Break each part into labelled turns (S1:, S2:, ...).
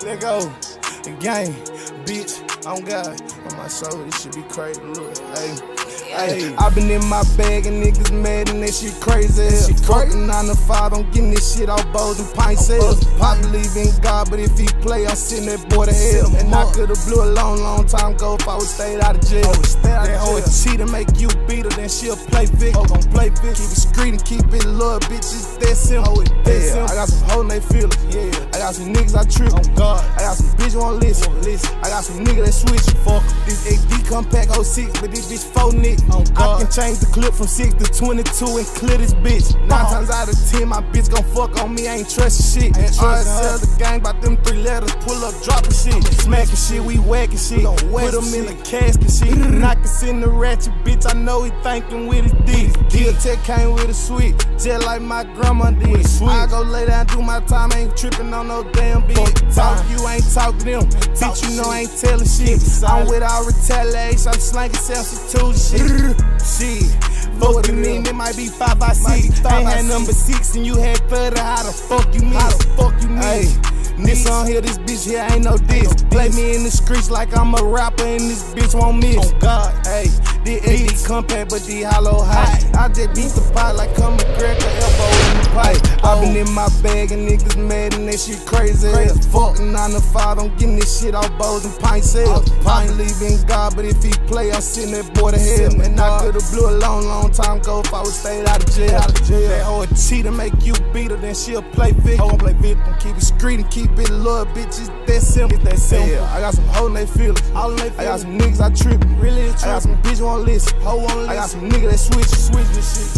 S1: Let go. The game, bitch. On God. On my soul, this shit be crazy. Look, hey. Hey, I been in my bag and niggas mad and that shit crazy. Fucking 9 to 5, I'm getting this shit off bowls and pint sales. I believe in God, but if he play, I'm sending that boy to hell. And I could've blew a long time ago if I would stayed out of jail. That hoe a cheater, make you beat her, then she'll play victim. Keep it street and keep it loyal, bitches. That simple. Yeah, I got some hoes and they feel it. Yeah, I got some niggas I trip. On God, I got some bitches won't listen. I got some niggas that switch. Fuck this XD compact 06, but this bitch foenik. I can change the clip from 6 to 22 and clear this bitch. 9 times out of 10, my bitch gon' fuck on me, I ain't trustin' shit. Sell the gang by them 3 letters, pull up, dropping shit. Smacking shit, we whacking shit. Put them in the casket shit. Knock us in the ratchet, bitch, I know he thinking with his dick. Kill Tech came with a switch, just like my grandma did. I go lay down, do my time, ain't tripping on no damn bitch. Talk, you ain't talk to them. Bitch, you know I ain't telling shit. I'm without retaliation, I'm slanging substitution shit. Shit, fuck you mean, it might be 5 by 6. I ain't had number 6 and you had 30, how the fuck you miss? This on here, this bitch here ain't no diss. Play me in the streets like I'm a rapper and this bitch won't miss. Oh God, hey, this XD compact but this hollow high. I just beat the pot like I'm McGregor, elbow in the pipe. I been in my bag and niggas mad and that shit crazy. Fucking 9 to 5, I'm getting this shit off bowls and pint sales. I believe in God, but if he play, I'm sending that boy to hell. And I could've blew a long time ago if I would stayed out of jail. That hoe a cheater, make you beat her, then she'll play victim. Keep it street and keep it loyal, bitches. That simple. Yeah, I got some hoes and they feel it. I got some niggas I trip. I got some bitches won't listen. I got some niggas that switching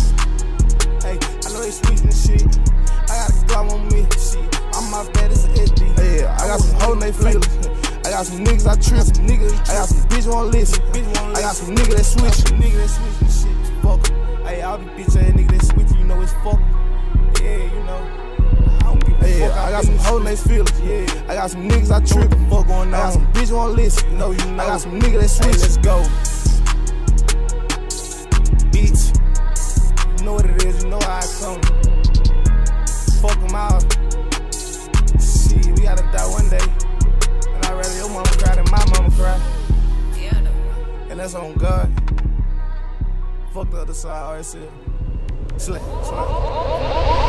S1: shit. Hey, I know they switching shit. I got a glove on me. Shit, I'm my baddest SD. Yeah, I got some hoes and they feel it. I got some niggas I trip. I got some bitches won't listen. I got some niggas that switching shit. Fuck 'em. Hey, all these bitch ass niggas that switching, you know it's fuck 'em. Yeah, you know. I got some hoes and they feel it. Yeah, I got some niggas I trip. Fuck going on. I got some bitches won't listen. No, you know. I got some niggas that switch. Hey, let's go. Bitch, you know what it is. You know how I come. Fuck them out. Shit, we gotta die one day. And I'd rather your mama cry than my mama cry. And that's on God. Fuck the other side. I already said. Slap.